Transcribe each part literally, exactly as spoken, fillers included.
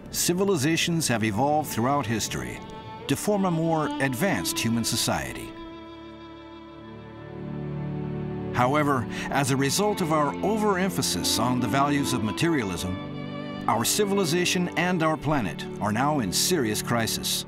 civilizations have evolved throughout history to form a more advanced human society. However, as a result of our overemphasis on the values of materialism, our civilization and our planet are now in serious crisis.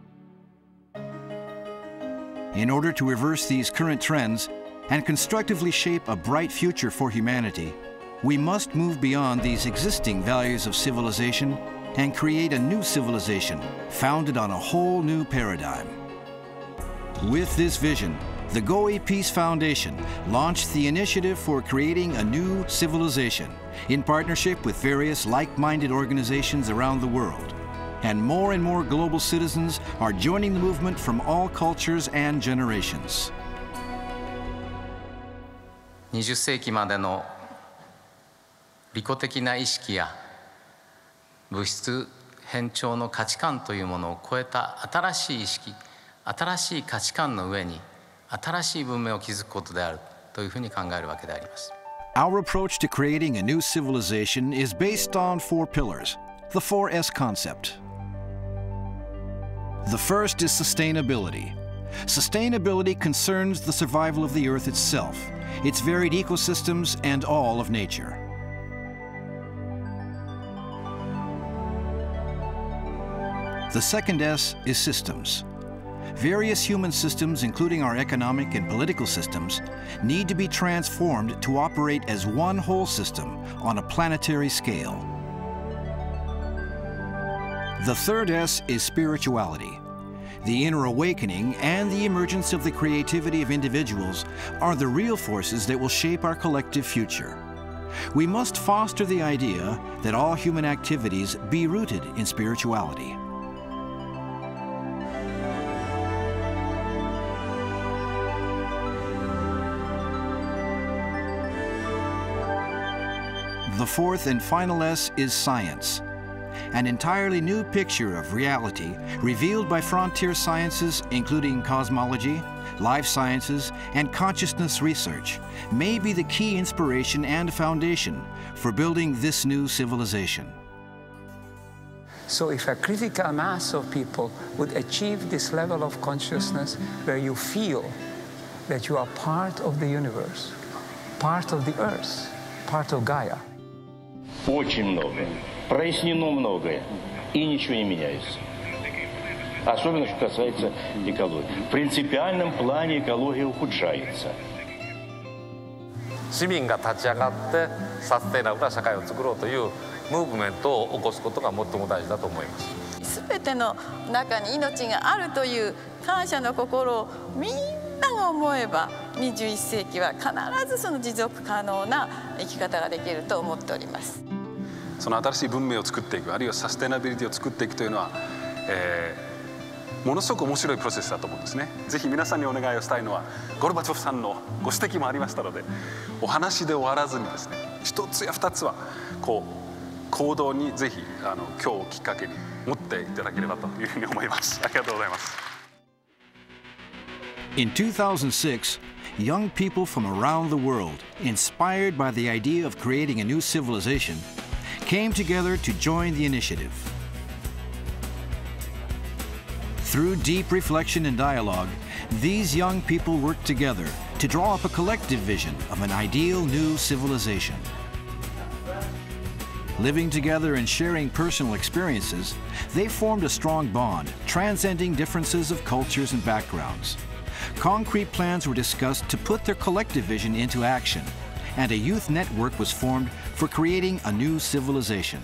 In order to reverse these current trends and constructively shape a bright future for humanity, we must move beyond these existing values of civilization and create a new civilization founded on a whole new paradigm. With this vision, the Goi Peace Foundation launched the initiative for creating a new civilization in partnership with various like-minded organizations around the world. And more and more global citizens are joining the movement from all cultures and generations. にじゅっ世紀までの利己的な意識や物質偏重の価値観というものを超えた新しい意識、新しい価値観の上に新しい文明を築くことであるというふうに考えるわけであります。 Our approach to creating a new civilization is based on four pillars, the four S concept. The first is sustainability. Sustainability concerns the survival of the Earth itself, its varied ecosystems, and all of nature. The second S is systems. Various human systems, including our economic and political systems, need to be transformed to operate as one whole system on a planetary scale. The third S is spirituality. The inner awakening and the emergence of the creativity of individuals are the real forces that will shape our collective future. We must foster the idea that all human activities be rooted in spirituality. The fourth and final S is science, an entirely new picture of reality revealed by frontier sciences including cosmology, life sciences, and consciousness research may be the key inspiration and foundation for building this new civilization. So if a critical mass of people would achieve this level of consciousness where you feel that you are part of the universe, part of the earth, part of Gaia. Очень многое. Прояснено многое. И ничего не меняется. Особенно, что касается экологии. В принципиальном плане экология ухудшается. 市民が立ち上がってサステイナブルな社会を作ろうというムーブメントを起こすことが最も大事だと思います。 すべての中に命があるという感謝の心をみんなが思えばにじゅういっ世紀は必ずその持続可能な生き方ができると思っております。 その新しい文明を作っていく、あるいはサステナビリティを作っていくというのは、えー、ものすごく面白いプロセスだと思うんですね。ぜひ皆さんにお願いをしたいのは、ゴルバチョフさんのご指摘もありましたので、お話で終わらずにですね、一つや二つはこう行動にぜひあの今日をきっかけに持っていただければというふうに思います。ありがとうございます。 In two thousand six, young people from around the world, inspired by the idea of creating a new civilization, came together to join the initiative. Through deep reflection and dialogue, these young people worked together to draw up a collective vision of an ideal new civilization. Living together and sharing personal experiences, they formed a strong bond, transcending differences of cultures and backgrounds. Concrete plans were discussed to put their collective vision into action, and a youth network was formed for creating a new civilization.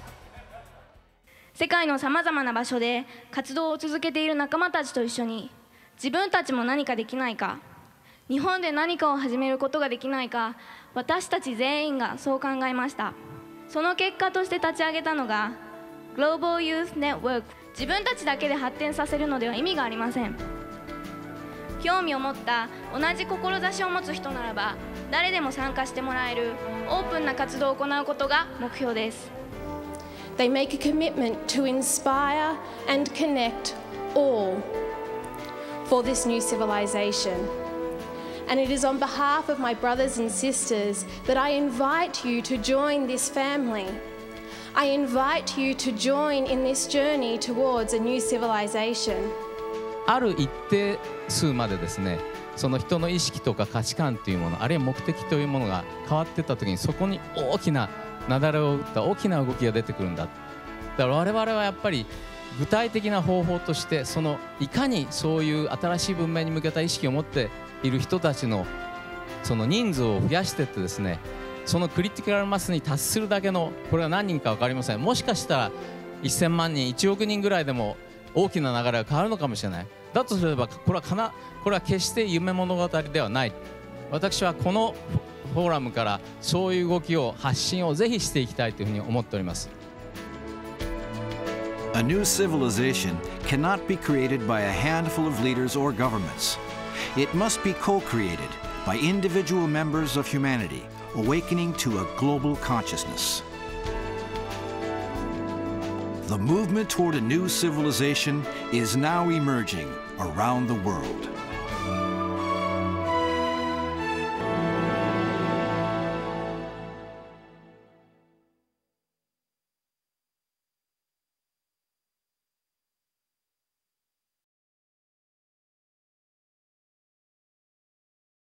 世界のさまざまな場所で活動を続けている仲間たちと一緒に、自分たちも何かできないか、日本で何かを始めることができないか、私たち全員がそう考えました。その結果として立ち上げたのが Global Youth Network。自分たちだけで発展させるのでは意味がありません。興味を持った同じ志を持つ人ならば誰でも参加してもらえるオープンな活動を行うことが目標です。 They make a commitment to inspire and connect all for this new civilization. And it is on behalf of my brothers and sisters that I invite you to join this family. I invite you to join in this journey towards a new civilization. ある一定数までですね、その人の意識とか価値観というもの、あるいは目的というものが変わっていった時に、そこに大きな雪崩を打った大きな動きが出てくるんだ。だから我々はやっぱり具体的な方法として、そのいかにそういう新しい文明に向けた意識を持っている人たちのその人数を増やしていってですね、そのクリティカルマスに達するだけの、これは何人か分かりません。もしかしたらせんまんにん、いちおくにんぐらいでも大きな流れが変わるのかもしれない。だとすればこれはかなこれは決して夢物語ではない。私はこのフォーラムからそういう動きを発信をぜひしていきたいというふうに思っております。 A new civilization cannot be created by a handful of leaders or governments. It must be co-created by individual members of humanity, awakening to a global consciousness. The movement toward a new civilization is now emerging around the world.